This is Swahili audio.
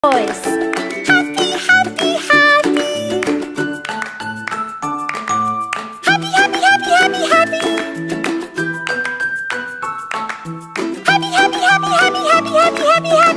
Boys. Happy, happy, happy. Happy, happy, happy, happy, happy. Happy, happy, happy, happy, happy, happy, happy, happy.